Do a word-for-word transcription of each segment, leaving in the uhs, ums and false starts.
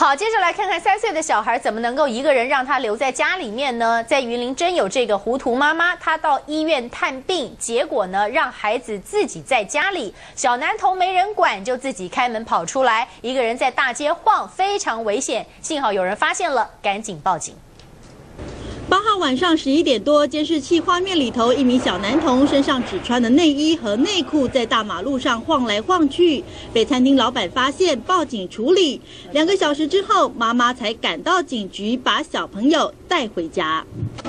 好，接着来看看三岁的小孩怎么能够一个人让他留在家里面呢？在云林真有这个糊涂妈妈，她到医院探病，结果呢让孩子自己在家里，小男童没人管，就自己开门跑出来，一个人在大街晃，非常危险。幸好有人发现了，赶紧报警。 八号晚上十一点多，监视器画面里头，一名小男童身上只穿的内衣和内裤，在大马路上晃来晃去，被餐厅老板发现，报警处理。两个小时之后，妈妈才赶到警局，把小朋友带回家。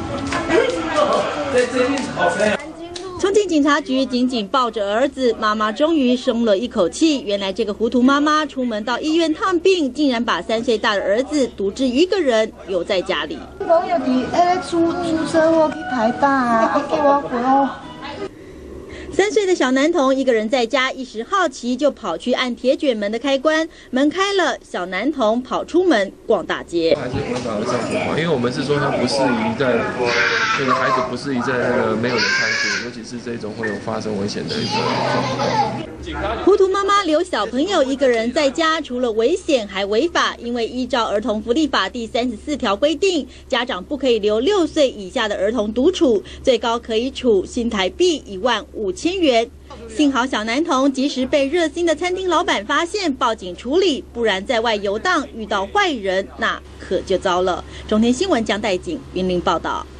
冲进警察局，紧紧抱着儿子，妈妈终于松了一口气。原来这个糊涂妈妈出门到医院探病，竟然把三岁大的儿子独自一个人留在家里。 我要伫迄个出出车祸去台大啊，啊叫我陪我。 三岁的小男童一个人在家，一时好奇就跑去按铁卷门的开关，门开了，小男童跑出门逛大街。 还是违法的上火嘛，因为我们是说他不适宜在那个孩子不适宜在那个没有人看顾，尤其是这种会有发生危险的一个状况。 糊涂妈妈留小朋友一个人在家，除了危险还违法，因为依照《儿童福利法》第三十四条规定，家长不可以留六岁以下的儿童独处，最高可以处新台币一万五千。 千元，幸好小男童及时被热心的餐厅老板发现，报警处理，不然在外游荡遇到坏人，那可就糟了。中天新闻江代景云林报道。